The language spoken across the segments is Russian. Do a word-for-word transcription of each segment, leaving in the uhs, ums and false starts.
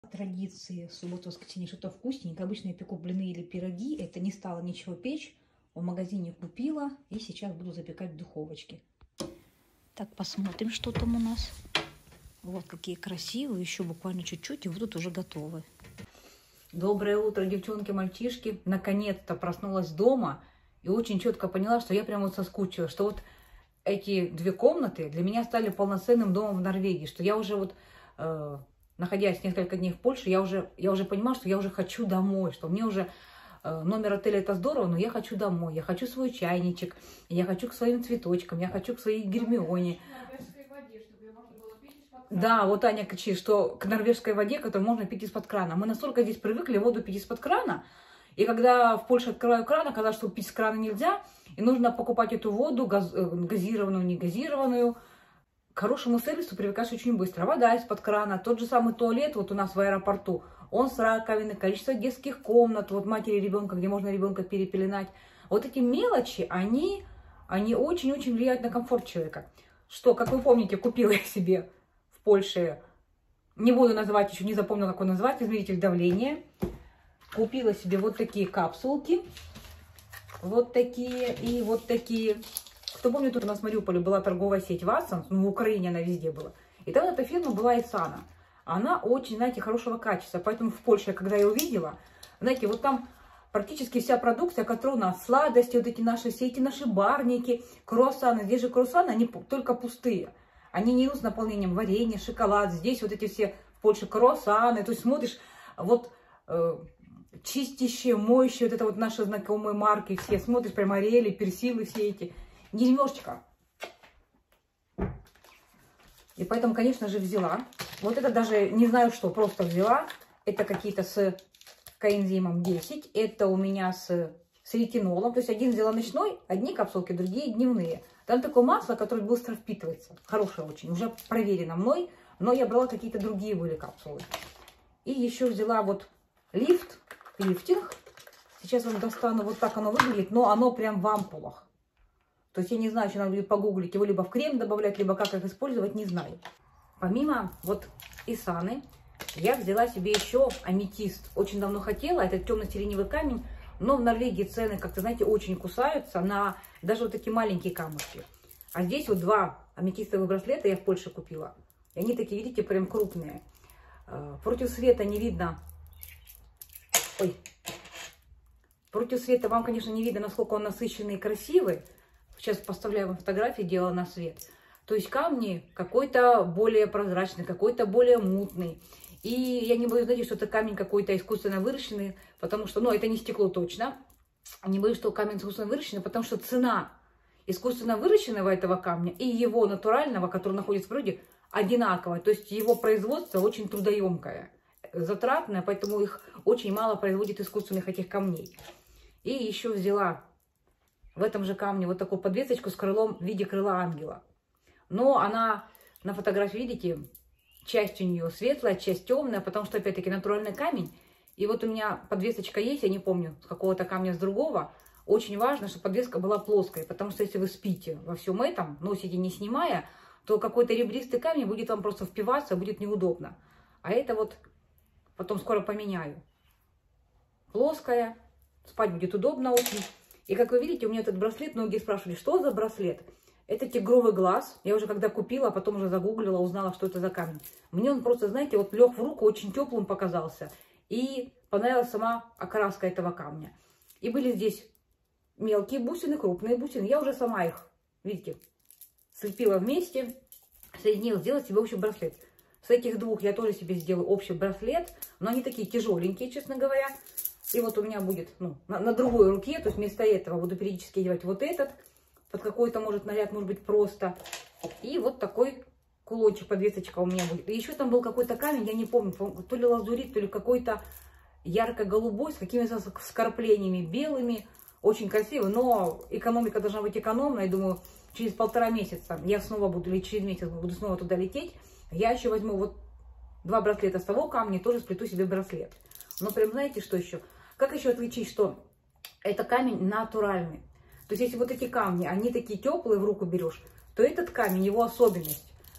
Традиции в субботу-воскресенье что-то вкусненькое. Обычно я пеку блины или пироги. Это не стало ничего печь. В магазине купила. И сейчас буду запекать в духовочке. Так, посмотрим, что там у нас. Вот какие красивые. Еще буквально чуть-чуть, и будут уже готовы. Доброе утро, девчонки, мальчишки. Наконец-то проснулась дома. И очень четко поняла, что я прям вот соскучилась. Что вот эти две комнаты для меня стали полноценным домом в Норвегии. Что я уже вот... Э находясь несколько дней в Польше, я уже, я уже понимала, что я уже хочу домой, что мне уже э, номер отеля это здорово, но я хочу домой, я хочу свой чайничек, я хочу к своим цветочкам, я хочу к своей Гермионе. Да, вот Аня кричит, что к норвежской воде, которую можно пить из-под крана. Мы настолько здесь привыкли воду пить из-под крана, и когда в Польше открываю кран, оказалось, что пить с крана нельзя, и нужно покупать эту воду газ, газированную, не газированную. К хорошему сервису привыкаешь очень быстро. Вода из-под крана, тот же самый туалет вот у нас в аэропорту, он с раковиной, количество детских комнат, вот матери ребенка, где можно ребенка перепеленать. Вот эти мелочи, они, они очень-очень влияют на комфорт человека. Что, как вы помните, купила я себе в Польше, не буду называть, еще не запомнила, как его назвать, измеритель давления. Купила себе вот такие капсулки, вот такие и вот такие. Кто помнит, тут у нас в Мариуполе была торговая сеть Ватсонс, ну, в Украине она везде была. И там эта фирма была Исана. Она очень, знаете, хорошего качества. Поэтому в Польше, когда я увидела, знаете, вот там практически вся продукция, которая у нас, сладости, вот эти наши, все эти наши барники, круассаны. Здесь же круассаны, они только пустые. Они не идут с наполнением варенья, шоколад. Здесь вот эти все в Польше круассаны. То есть смотришь, вот... Э, чистящие, моющие, вот это вот наши знакомые марки, все смотришь, прям Ариэли, персилы все эти. Немножечко. И поэтому, конечно же, взяла. Вот это даже не знаю что, просто взяла. Это какие-то с коэнзимом десять. Это у меня с, с ретинолом. То есть один взяла ночной, одни капсулки, другие дневные. Там такое масло, которое быстро впитывается. Хорошее очень, уже проверено мной. Но я брала какие-то другие были капсулы. И еще взяла вот лифт, лифтинг. Сейчас вам достану, вот так оно выглядит, но оно прям в ампулах. То есть я не знаю, что надо будет погуглить, его либо в крем добавлять, либо как их использовать, не знаю. Помимо вот Исаны, я взяла себе еще аметист. Очень давно хотела, это темно-сиреневый камень, но в Норвегии цены, как-то, знаете, очень кусаются на даже вот такие маленькие камушки. А здесь вот два аметистовых браслета я в Польше купила. И они такие, видите, прям крупные. Против света не видно. Ой. Против света вам, конечно, не видно, насколько он насыщенный и красивый. Сейчас поставляю вам фотографии, делала на свет. То есть камни какой-то более прозрачный, какой-то более мутный. И я не боюсь, знаете, что это камень какой-то искусственно выращенный, потому что, ну, это не стекло точно. Не боюсь, что камень искусственно выращенный, потому что цена искусственно выращенного этого камня и его натурального, который находится в природе, одинаковая. То есть его производство очень трудоемкое, затратное, поэтому их очень мало производит искусственных этих камней. И еще взяла... в этом же камне вот такую подвесочку с крылом в виде крыла ангела. Но она на фотографии, видите, часть у нее светлая, часть темная, потому что, опять-таки, натуральный камень. И вот у меня подвесочка есть, я не помню, с какого-то камня, с другого. Очень важно, чтобы подвеска была плоской, потому что если вы спите во всем этом, носите не снимая, то какой-то ребристый камень будет вам просто впиваться, будет неудобно. А это вот потом скоро поменяю. Плоская, спать будет удобно очень. И как вы видите, у меня этот браслет, многие спрашивали, что за браслет? Это тигровый глаз. Я уже когда купила, а потом уже загуглила, узнала, что это за камень. Мне он просто, знаете, вот лег в руку, очень теплым показался. И понравилась сама окраска этого камня. И были здесь мелкие бусины, крупные бусины. Я уже сама их, видите, слепила вместе, соединила, сделала себе общий браслет. С этих двух я тоже себе сделаю общий браслет. Но они такие тяжеленькие, честно говоря. И вот у меня будет, ну, на, на другой руке, то есть вместо этого буду периодически одевать вот этот, под какой-то, может, наряд, может быть, просто. И вот такой кулончик, подвесочка у меня будет. И еще там был какой-то камень, я не помню, то ли лазурит, то ли какой-то ярко-голубой, с какими-то вкраплениями белыми. Очень красивый, но экономика должна быть экономная. Я думаю, через полтора месяца я снова буду, или через месяц буду снова туда лететь. Я еще возьму вот два браслета с того камня, тоже сплету себе браслет. Но прям знаете, что еще? Как еще отличить, что это камень натуральный? То есть, если вот эти камни, они такие теплые, в руку берешь, то этот камень, его особенность,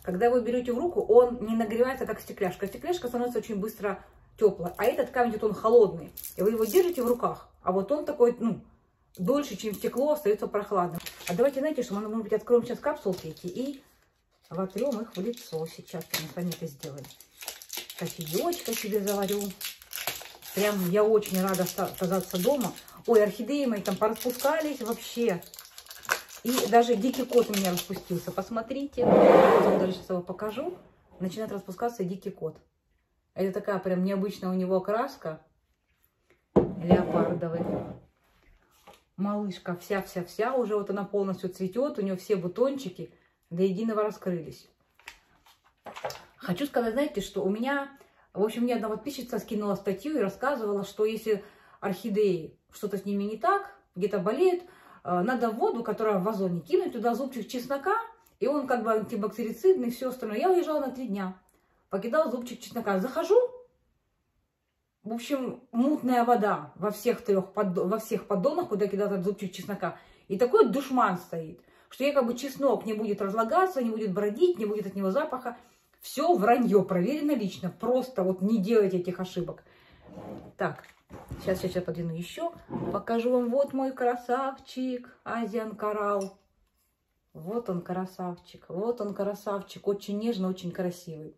Когда вы берете в руку, он не нагревается, как стекляшка. Стекляшка становится очень быстро теплой, а этот камень, он холодный. И вы его держите в руках, а вот он такой, ну, дольше, чем стекло, остается прохладным. А давайте, знаете, что мы, может быть, откроем сейчас капсулки эти и вотрем их в лицо. Сейчас мы с вами это сделаем. Кофеечка себе заварю. Прям я очень рада оказаться дома. Ой, орхидеи мои там пораспускались вообще. И даже дикий кот у меня распустился. Посмотрите. Я вам даже сейчас его покажу. Начинает распускаться дикий кот. Это такая прям необычная у него окраска. Леопардовый. Малышка вся-вся-вся. Уже вот она полностью цветет. У нее все бутончики до единого раскрылись. Хочу сказать, знаете, что у меня... В общем, мне одна подписчица скинула статью и рассказывала, что если орхидеи, что-то с ними не так, где-то болеют, надо в воду, которая в вазоне, кинуть туда зубчик чеснока, и он как бы антибактерицидный, все остальное. Я уезжала на три дня, покидала зубчик чеснока. Захожу, в общем, мутная вода во всех трех, во всех поддонах, куда кидал этот зубчик чеснока. И такой душман стоит, что якобы чеснок не будет разлагаться, не будет бродить, не будет от него запаха. Все вранье, проверено лично. Просто вот не делайте этих ошибок. Так, сейчас, сейчас я подвину еще. Покажу вам. Вот мой красавчик. Азиан Коралл. Вот он красавчик. Вот он красавчик. Очень нежно, очень красивый.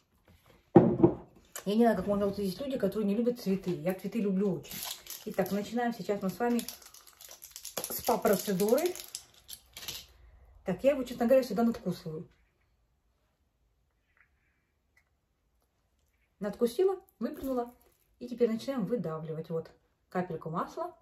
Я не знаю, как можно... Вот есть люди, которые не любят цветы. Я цветы люблю очень. Итак, начинаем сейчас мы с вами спа-процедуры. Так, я его, честно говоря, сюда надкусываю. Надкусила, выплюнула. И теперь начинаем выдавливать. Вот капельку масла.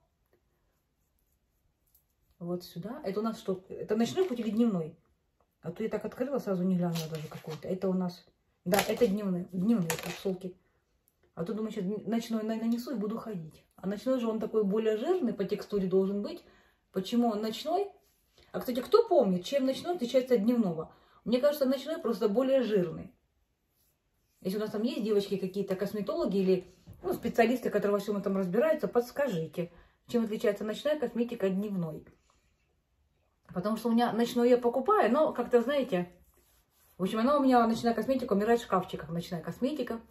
Вот сюда. Это у нас что? Это ночной хоть или дневной? А то я так открыла, сразу не глянула даже какой-то. Это у нас... Да, это дневные, дневные капсулки. А то, думаю, сейчас ночной нанесу и буду ходить. А ночной же он такой более жирный по текстуре должен быть. Почему он ночной? А, кстати, кто помнит, чем ночной отличается от дневного? Мне кажется, ночной просто более жирный. Если у нас там есть девочки какие-то косметологи или ну, специалисты, которые во всем этом разбираются, подскажите, чем отличается ночная косметика от дневной. Потому что у меня ночной я покупаю, но как-то, знаете, в общем, она у меня, ночная косметика, умирает в шкафчиках. Ночная косметика.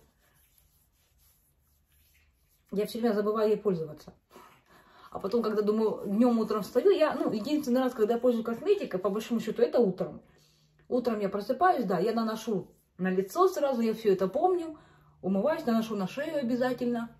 Я все время забываю ей пользоваться. А потом, когда думаю, днем, утром встаю, я, ну, единственный раз, когда я пользуюсь косметикой, по большому счету, это утром. Утром я просыпаюсь, да, я наношу на лицо сразу, я все это помню. Умываюсь, наношу на шею обязательно.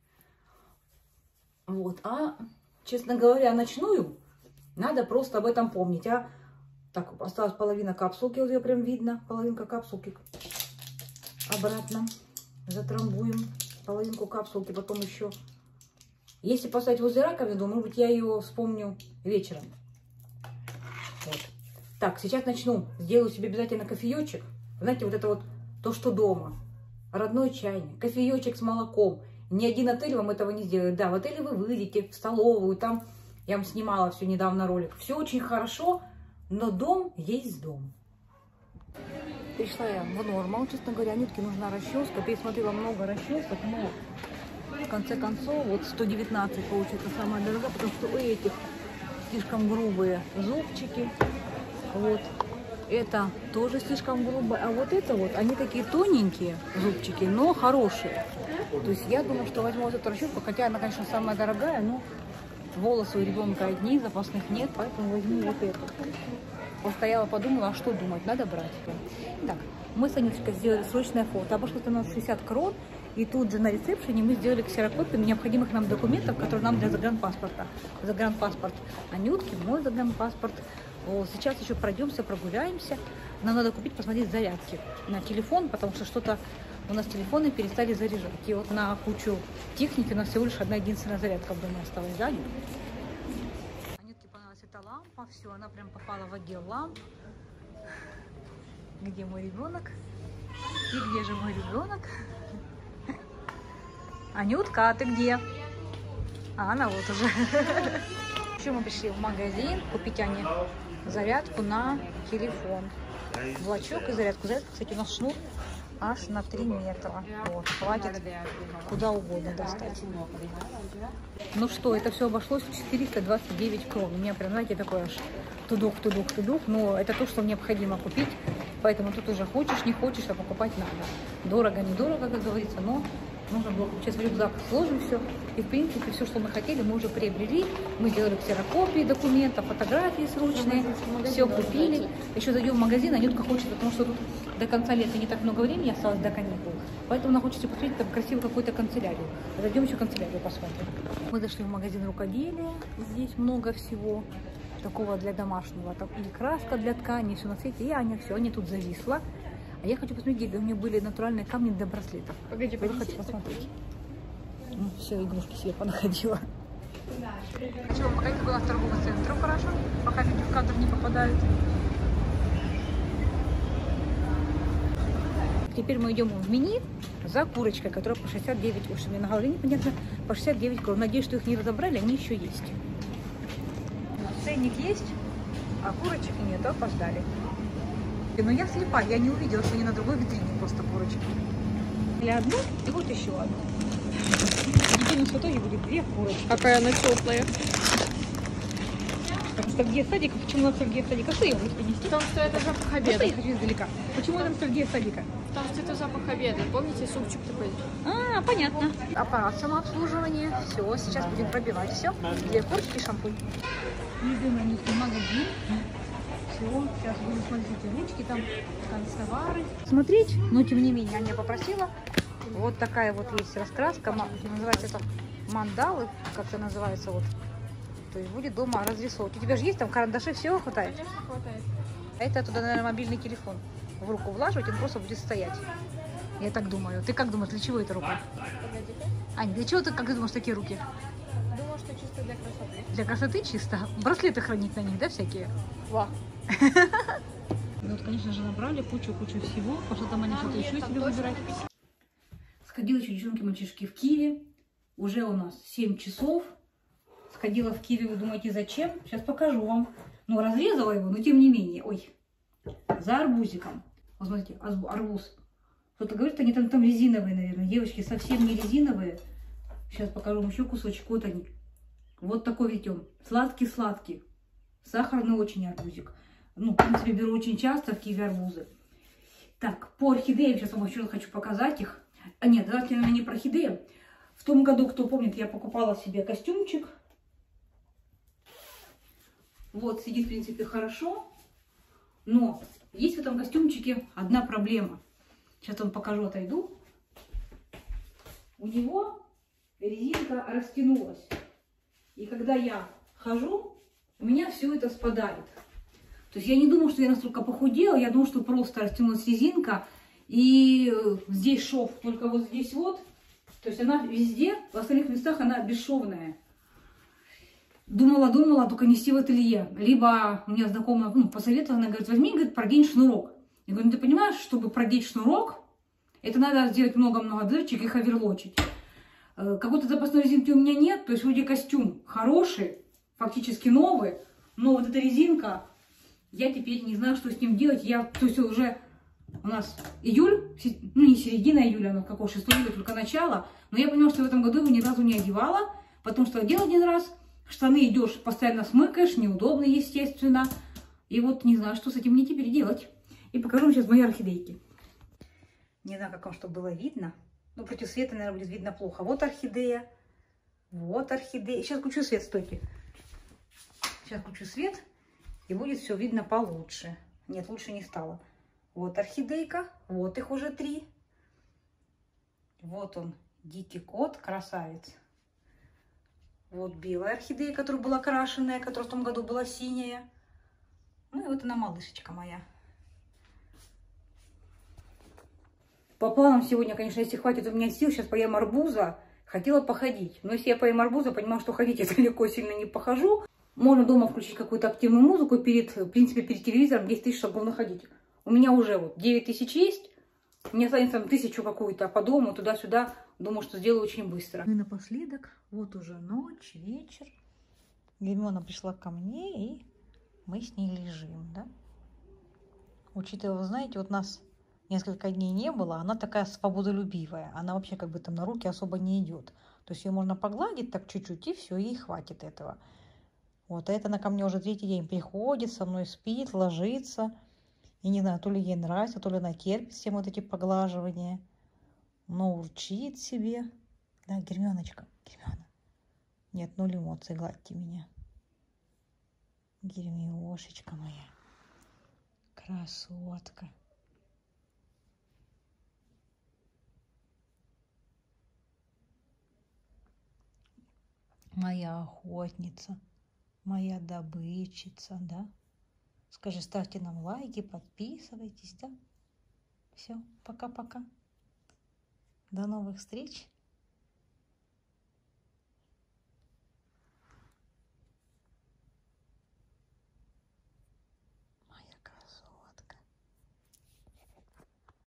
Вот, а, честно говоря, ночную надо просто об этом помнить. А так, осталась половина капсулки, вот ее прям видно, половинка капсулки. Обратно затрамбуем половинку капсулки, потом еще. Если поставить возле раковины, то, может быть, я ее вспомню вечером. Вот. Так, сейчас начну. Сделаю себе обязательно кофеечек. Знаете, вот это вот то, что дома. Родной чайник, кофеечек с молоком. Ни один отель вам этого не сделает. Да, в отеле вы выйдете в столовую, там я вам снимала все недавно ролик. Все очень хорошо, но дом есть дом. Пришла я в нормал, честно говоря, Анютке нужна расческа. Пересмотрела много расчесок, но в конце концов вот сто девятнадцать получится самая дорогая, потому что у этих слишком грубые зубчики. Вот. Это тоже слишком грубо. А вот это вот, они такие тоненькие зубчики, но хорошие. То есть я думаю, что возьму вот эту расческу, хотя она, конечно, самая дорогая, но волосы у ребенка одни, запасных нет, поэтому возьму вот эту. Постояла, подумала, а что думать, надо брать. Так, мы с Анюточкой сделали срочное фото. Обошлось у нас шестьдесят крон. И тут же на ресепшене мы сделали ксерокопию необходимых нам документов, которые нам для загранпаспорта. Загранпаспорт Анютки, мой загранпаспорт. Вот, сейчас еще пройдемся, прогуляемся. Нам надо купить, посмотреть зарядки на телефон, потому что что-то у нас телефоны перестали заряжать. И вот на кучу техники у нас всего лишь одна единственная зарядка в доме осталась, да? Анютке понравилась эта лампа, все, она прям попала в отдел ламп. Где мой ребенок? И где же мой ребенок? Анютка, а ты где? А, она вот уже. Еще мы пришли в магазин купить Ане зарядку на телефон. Блочок и зарядку. Зарядка, кстати, у нас шнур аж на три метра. Вот, хватит куда угодно достать. Ну что, это все обошлось в четыреста двадцать девять крон. У меня прям, знаете, такой аж тудух, тудух, тудух. Но это то, что необходимо купить. Поэтому тут уже хочешь, не хочешь, а покупать надо. Дорого, недорого, как говорится, но нужно было. Сейчас в рюкзак сложим все. И, в принципе, все, что мы хотели, мы уже приобрели. Мы сделали ксерокопии документов, фотографии срочные. Все купили. Еще зайдем в магазин, Анютка хочет, потому что тут до конца лета не так много времени осталось до каникул. Поэтому она хочет посмотреть там красивую какую-то канцелярию. Зайдем еще канцелярию посмотрим. Мы зашли в магазин рукоделия. Здесь много всего такого для домашнего. Там и краска для ткани, все на свете. И Аня, все, Аня тут зависла. А я хочу посмотреть, где у нее были натуральные камни для браслетов. Погоди, я хочу посмотреть. Ну, все, игрушки себе понаходила. Хочу вам показать, какой у нас торговый центр. Хорошо, пока люди в кадр не попадают. Теперь мы идем в мини за курочкой, которая по шестьдесят девять. Уж мне на голове непонятно, по шестьдесят девять крон. Надеюсь, что их не разобрали, они еще есть. Ценник есть, а курочек нет, опоздали. Но я слепа, я не увидела, что они на другой витрине просто курочки. Или одну, и вот еще одну. И в итоге будет две курочки. Какая она теплая. Потому что где садика? Почему нам где садика? Что я буду принести? Потому что это запах обеда. Я хочу издалека. Почему нам где садика? Потому что это запах обеда. Помните, супчик такой? А, понятно. Аппарат самообслуживания. Все, сейчас будем пробивать все. Две курочки, шампунь. Идем на них в магазин. Все, сейчас буду смотреть ручки, там канцтовары. Смотреть, но тем не менее, Аня попросила. Вот такая вот есть раскраска. Называется это мандалы, как это называется вот. То есть будет дома разрисовывать. У тебя же есть там карандаши, всего хватает? Конечно, хватает. Это туда, наверное, мобильный телефон в руку влаживать, он просто будет стоять. Я так думаю. Ты как думаешь, для чего эта рука? Погоди-ка. Ань, для чего ты, как ты думаешь, такие руки? Думаю, что чисто для красоты. Для красоты чисто? Браслеты хранить на них, да, всякие? Ва. Ну вот, конечно же, набрали кучу-кучу всего. Пошла там Аня что-то еще себе выбирать. Сходила еще девчонки-мальчишки в Киеве. Уже у нас семь часов. Сходила в Киеве, вы думаете, зачем? Сейчас покажу вам. Ну, разрезала его, но тем не менее. Ой, за арбузиком. Вот смотрите, арбуз. Кто-то говорит, они там, там резиновые, наверное. Девочки, совсем не резиновые. Сейчас покажу вам еще кусочек. Вот они. Вот такой ведь он. Сладкий-сладкий. Сахарный очень арбузик. Ну, в принципе, беру очень часто в Киеве арбузы. Так, по орхидеям сейчас вам еще хочу показать их. А нет, давайте, наверное, не про орхидеи. В том году, кто помнит, я покупала себе костюмчик. Вот, сидит, в принципе, хорошо. Но есть в этом костюмчике одна проблема. Сейчас вам покажу, отойду. У него резинка растянулась. И когда я хожу, у меня все это спадает. То есть я не думаю, что я настолько похудела. Я думаю, что просто растянулась резинка. И здесь шов, только вот здесь вот. То есть она везде, в остальных местах она бесшовная. Думала, думала, только нести в ателье. Либо у меня знакомая, ну, посоветовала, она говорит, возьми, говорит, продень шнурок. Я говорю, ну ты понимаешь, чтобы продеть шнурок, это надо сделать много-много дырочек и их оверлочить. Какой-то запасной резинки у меня нет, то есть вроде костюм хороший, фактически новый, но вот эта резинка, я теперь не знаю, что с ним делать. Я, то есть уже у нас июль, ну не середина июля, но какого шестого июля, только начало, но я поняла, что в этом году его ни разу не одевала, потому что одела один раз, штаны идешь, постоянно смыкаешь, неудобно, естественно. И вот не знаю, что с этим мне теперь делать. И покажу вам сейчас мои орхидейки. Не знаю, как вам, чтобы было видно. Ну, против света, наверное, будет видно плохо. Вот орхидея. Вот орхидея. Сейчас включу свет, стойте. Сейчас включу свет, и будет все видно получше. Нет, лучше не стало. Вот орхидейка. Вот их уже три. Вот он, дикий кот, красавец. Вот белая орхидея, которая была крашеная, которая в том году была синяя. Ну и вот она, малышечка моя. По планам сегодня, конечно, если хватит у меня сил, сейчас поем арбуза. Хотела походить. Но если я поем арбуза, понимаю, что ходить я далеко сильно не похожу. Можно дома включить какую-то активную музыку перед, в принципе, перед телевизором десять тысяч шагов находить. У меня уже вот девять тысяч есть. У меня останется там тысячу какую-то, а по дому туда-сюда. Думаю, что сделаю очень быстро. И напоследок, вот уже ночь, вечер. Гермиона пришла ко мне, и мы с ней лежим, да. Учитывая, вы знаете, вот нас несколько дней не было, она такая свободолюбивая. Она вообще как бы там на руки особо не идет. То есть ее можно погладить так чуть-чуть, и все, ей хватит этого. Вот, а это она ко мне уже третий день приходит, со мной спит, ложится. И не знаю, то ли ей нравится, то ли она терпит всем вот эти поглаживания. Но урчит себе. Да, Гермионочка, Гермиона. Нет, ноль эмоций, гладьте меня. Гермиошечка моя. Красотка. Моя охотница. Моя добычица, да? Скажи, ставьте нам лайки, подписывайтесь, да? Все, пока-пока. До новых встреч.